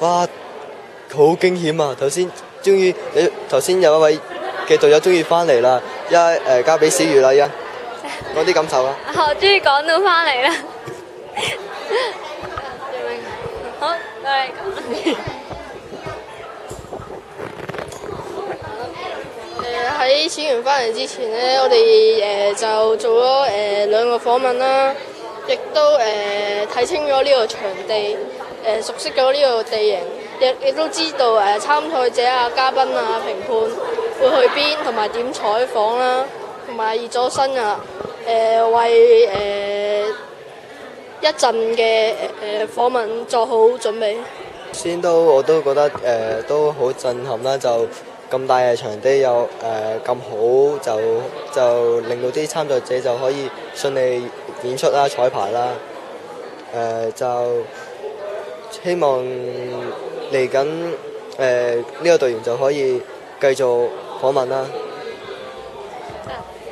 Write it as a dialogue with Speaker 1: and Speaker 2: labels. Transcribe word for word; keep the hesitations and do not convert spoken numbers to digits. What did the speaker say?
Speaker 1: 哇，好驚險啊！頭先終於，你頭先有一位嘅隊友終於翻嚟啦，一誒、呃、交俾小魚啦，一講啲感受啦。
Speaker 2: 我終於趕到翻嚟啦！好，我嚟講。
Speaker 3: 誒喺選員翻嚟之前呢，我哋誒、呃、就做咗誒、呃、兩個訪問啦，亦都誒睇、呃、清咗呢個場地，誒、呃、熟悉咗呢個地形，亦亦都知道誒、呃、參賽者啊、嘉賓啊、評判會去邊，同埋點採訪啦，同埋熱咗身啊，誒、呃、為誒、呃、一陣嘅誒訪問做好準備。
Speaker 1: 先都我都覺得誒、呃、都好震撼啦，就咁大嘅場地又誒咁好，就就令到啲參賽者就可以順利演出啦、彩排啦。誒、呃、就希望嚟緊誒呢個隊員就可以繼續訪問啦。